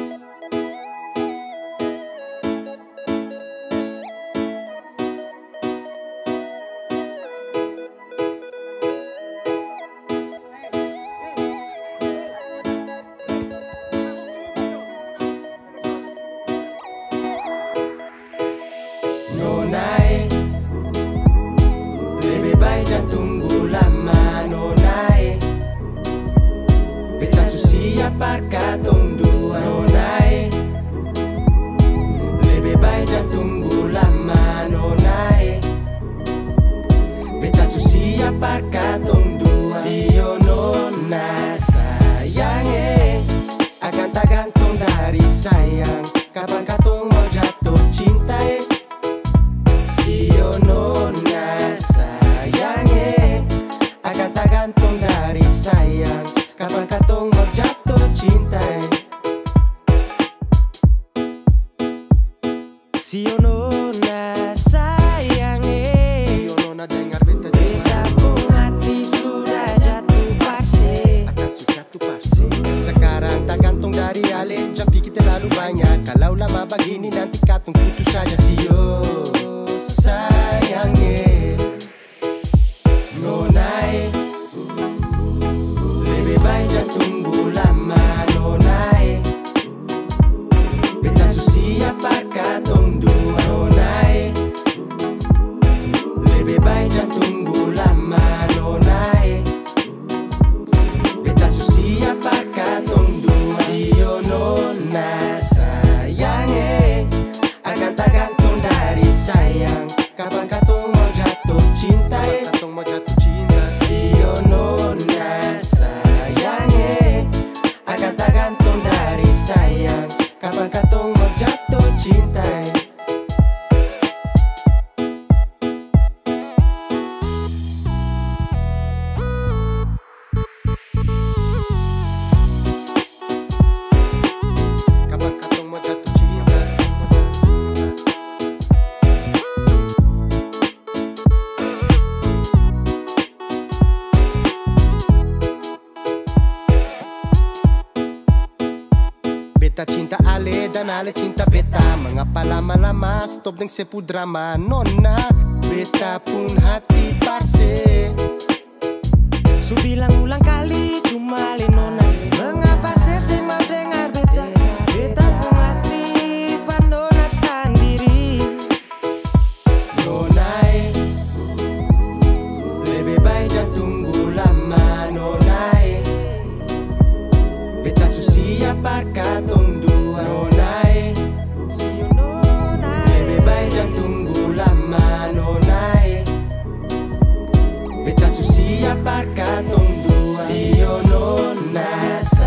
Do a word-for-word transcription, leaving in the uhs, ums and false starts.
Nonai, lebih baik jangan tunggu lama. Nonai, beta susia parka tong dua. Nonai, lebih baik jangan tunggu lama. Nonai, beta susia parka tong dua. Sio nona sayange, akan tak gantung dari sayang. Kapan katong mau jatuh cinta eh? Sio nona sayange, akan tak gantung dari sayang. Kapan katong mau jatuh cinta eh? Sio nona sayange, Sio nona dengar beta beta pun hati sudah jatuh parse. Akan su jatuh parse. Sekarang tak gantung dari ale, jangan pikir terlalu banyak. Kalau lama begini nanti katong putus saja. Sio sayange, nonai, lebih baik jangan tunggu lama. Nonai, beta susia parka tong dua. Nonai, lebih baik jangan tunggu lama. Nonai, beta susia parka tong dua. Sio nona sayange, akan tak gantung dari sayang. Kapan katong mau jatuh cinta eh? Katong mau jatuh cinta. Sio nona sayange, akan tak gantung dari sayang. Kapan katong mau jatuh cinta eh? Kapan katong mau jatuh cinta? Beta cinta ale dan ale cinta beta. Mengapa lama-lama stop deng sepu drama. Nona, beta pun hati parse. Su bilang ulang kali cuma ale nona. Mengapa sese mau dengar beta? Beta pun hati pandona sendiri. Nonai, lebih baik jangan tunggu lama. Nonai, beta susia parka tong dua. Nonai, lebih baik jangan tunggu lama. Nonai, beta susia parka tong dua. Sio nona